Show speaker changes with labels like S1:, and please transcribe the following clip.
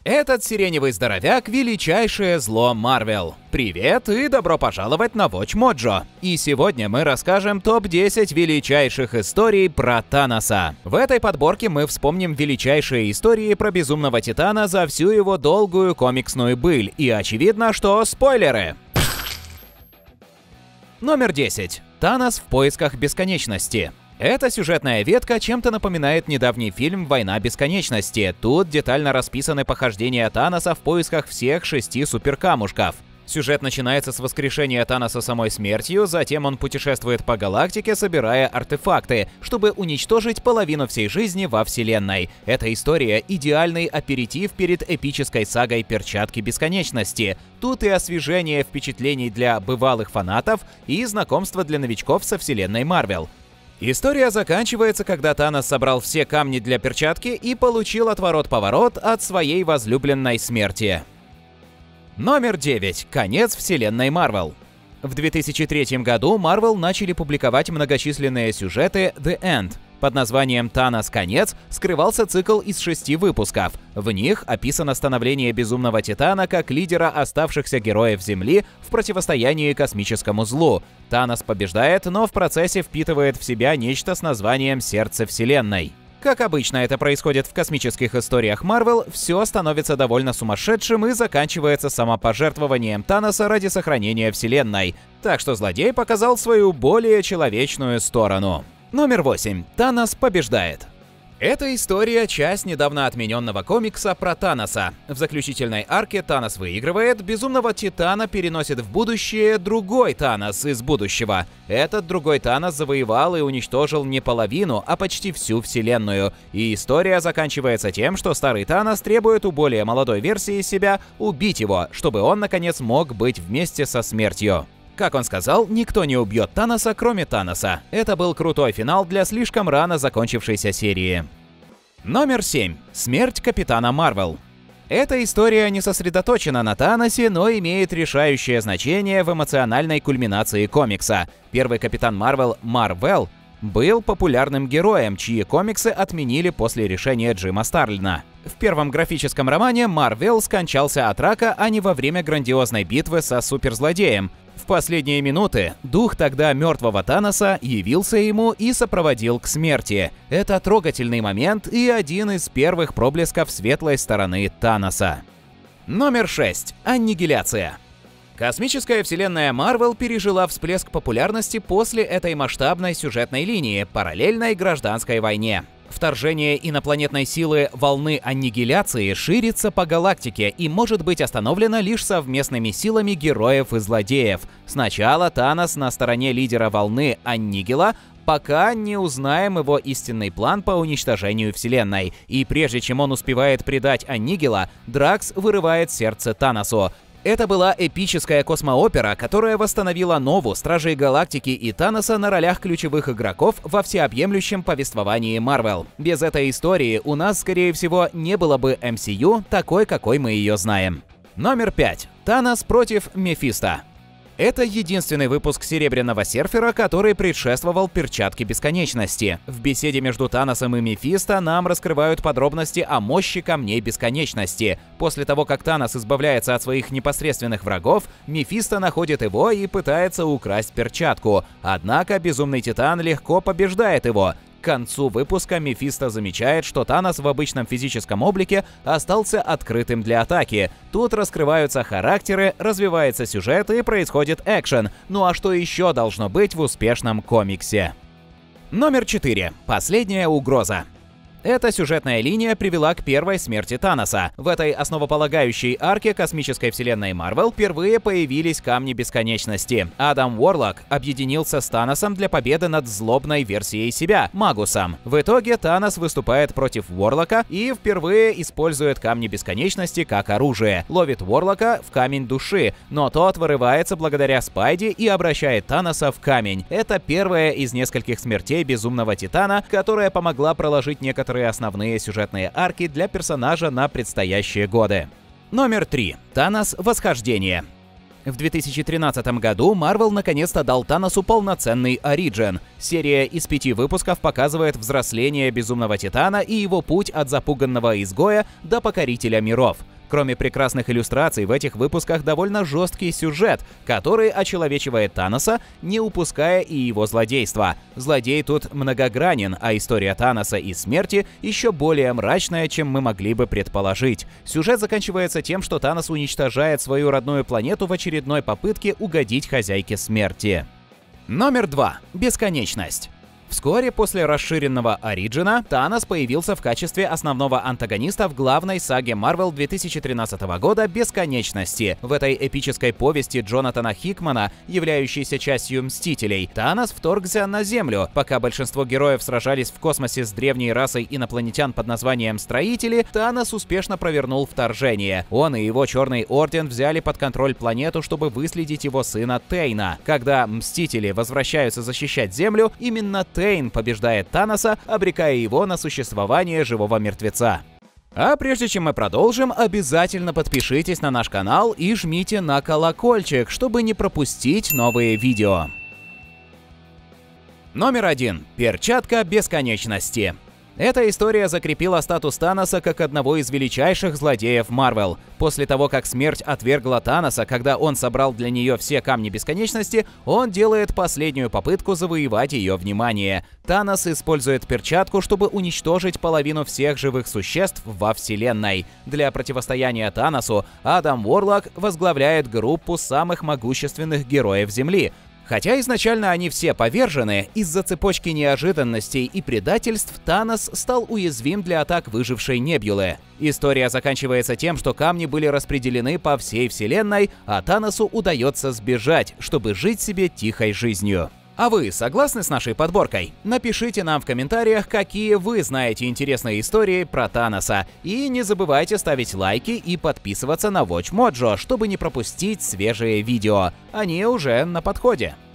S1: Этот сиреневый здоровяк – величайшее зло Марвел. Привет и добро пожаловать на Watch Mojo. И сегодня мы расскажем топ-10 величайших историй про Таноса. В этой подборке мы вспомним величайшие истории про Безумного Титана за всю его долгую комиксную быль. И очевидно, что спойлеры. Номер 10. Танос в поисках бесконечности. Эта сюжетная ветка чем-то напоминает недавний фильм «Война бесконечности». Тут детально расписаны похождения Таноса в поисках всех 6 суперкамушков. Сюжет начинается с воскрешения Таноса самой смертью, затем он путешествует по галактике, собирая артефакты, чтобы уничтожить половину всей жизни во Вселенной. Эта история – идеальный аперитив перед эпической сагой «Перчатки бесконечности». Тут и освежение впечатлений для бывалых фанатов, и знакомство для новичков со вселенной Марвел. История заканчивается, когда Танос собрал все камни для перчатки и получил отворот-поворот от своей возлюбленной смерти. Номер 9. Конец вселенной Марвел. В 2003 году Marvel начали публиковать многочисленные сюжеты The End. Под названием «Танос. Конец» скрывался цикл из 6 выпусков. В них описано становление Безумного Титана как лидера оставшихся героев Земли в противостоянии космическому злу. Танос побеждает, но в процессе впитывает в себя нечто с названием «Сердце Вселенной». Как обычно это происходит в космических историях Marvel, все становится довольно сумасшедшим и заканчивается самопожертвованием Таноса ради сохранения Вселенной. Так что злодей показал свою более человечную сторону. Номер 8. Танос побеждает. Эта история – часть недавно отмененного комикса про Таноса. В заключительной арке Танос выигрывает, Безумного Титана переносит в будущее другой Танос из будущего. Этот другой Танос завоевал и уничтожил не половину, а почти всю вселенную. И история заканчивается тем, что старый Танос требует у более молодой версии себя убить его, чтобы он наконец мог быть вместе со смертью. Как он сказал, никто не убьет Таноса, кроме Таноса. Это был крутой финал для слишком рано закончившейся серии. Номер 7. Смерть Капитана Марвел. Эта история не сосредоточена на Таносе, но имеет решающее значение в эмоциональной кульминации комикса. Первый Капитан Марвел, Марвел, был популярным героем, чьи комиксы отменили после решения Джима Старлина. В первом графическом романе Марвел скончался от рака, а не во время грандиозной битвы со суперзлодеем. В последние минуты дух тогда мертвого Таноса явился ему и сопроводил к смерти. Это трогательный момент и один из первых проблесков светлой стороны Таноса. Номер 6. Аннигиляция. Космическая вселенная Marvel пережила всплеск популярности после этой масштабной сюжетной линии, параллельной гражданской войне. Вторжение инопланетной силы волны аннигиляции ширится по галактике и может быть остановлено лишь совместными силами героев и злодеев. Сначала Танос на стороне лидера волны Аннигила, пока не узнаем его истинный план по уничтожению Вселенной. И прежде чем он успевает предать Аннигила, Дракс вырывает сердце Таносу. Это была эпическая космоопера, которая восстановила Нову, Стражей Галактики и Таноса на ролях ключевых игроков во всеобъемлющем повествовании Marvel. Без этой истории у нас, скорее всего, не было бы MCU такой, какой мы ее знаем. Номер 5. Танос против Мефисто. Это единственный выпуск Серебряного Серфера, который предшествовал Перчатке Бесконечности. В беседе между Таносом и Мефисто нам раскрывают подробности о мощи Камней Бесконечности. После того, как Танос избавляется от своих непосредственных врагов, Мефисто находит его и пытается украсть перчатку. Однако Безумный Титан легко побеждает его. К концу выпуска Мефисто замечает, что Танос в обычном физическом облике остался открытым для атаки. Тут раскрываются характеры, развивается сюжет и происходит экшен. Ну а что еще должно быть в успешном комиксе? Номер 4. Последняя угроза. Эта сюжетная линия привела к первой смерти Таноса. В этой основополагающей арке космической вселенной Marvel впервые появились Камни Бесконечности. Адам Уорлок объединился с Таносом для победы над злобной версией себя, Магусом. В итоге Танос выступает против Уорлока и впервые использует Камни Бесконечности как оружие. Ловит Уорлока в Камень Души, но тот вырывается благодаря Спайди и обращает Таноса в камень. Это первая из нескольких смертей Безумного Титана, которая помогла проложить некоторые основные сюжетные арки для персонажа на предстоящие годы. Номер 3. Танос. Восхождение. В 2013 году Marvel наконец-то дал Таносу полноценный оригин. Серия из 5 выпусков показывает взросление Безумного Титана и его путь от запуганного изгоя до покорителя миров. Кроме прекрасных иллюстраций, в этих выпусках довольно жесткий сюжет, который очеловечивает Таноса, не упуская и его злодейства. Злодей тут многогранен, а история Таноса и смерти еще более мрачная, чем мы могли бы предположить. Сюжет заканчивается тем, что Танос уничтожает свою родную планету в очередной попытке угодить хозяйке смерти. Номер 2. Бесконечность. Вскоре после расширенного Ориджина Танос появился в качестве основного антагониста в главной саге Marvel 2013 года «Бесконечности». В этой эпической повести Джонатана Хикмана, являющейся частью Мстителей, Танос вторгся на Землю. Пока большинство героев сражались в космосе с древней расой инопланетян под названием Строители, Танос успешно провернул вторжение. Он и его Черный Орден взяли под контроль планету, чтобы выследить его сына Тейна. Когда Мстители возвращаются защищать Землю, именно Тейн побеждает Таноса, обрекая его на существование живого мертвеца. А прежде чем мы продолжим, обязательно подпишитесь на наш канал и жмите на колокольчик, чтобы не пропустить новые видео. Номер 1. Перчатка бесконечности. Эта история закрепила статус Таноса как одного из величайших злодеев Marvel. После того, как смерть отвергла Таноса, когда он собрал для нее все камни бесконечности, он делает последнюю попытку завоевать ее внимание. Танос использует перчатку, чтобы уничтожить половину всех живых существ во Вселенной. Для противостояния Таносу Адам Уорлок возглавляет группу самых могущественных героев Земли. Хотя изначально они все повержены, из-за цепочки неожиданностей и предательств Танос стал уязвим для атак выжившей Небулы. История заканчивается тем, что камни были распределены по всей Вселенной, а Таносу удается сбежать, чтобы жить себе тихой жизнью. А вы согласны с нашей подборкой? Напишите нам в комментариях, какие вы знаете интересные истории про Таноса. И не забывайте ставить лайки и подписываться на Watch Mojo, чтобы не пропустить свежие видео. Они уже на подходе.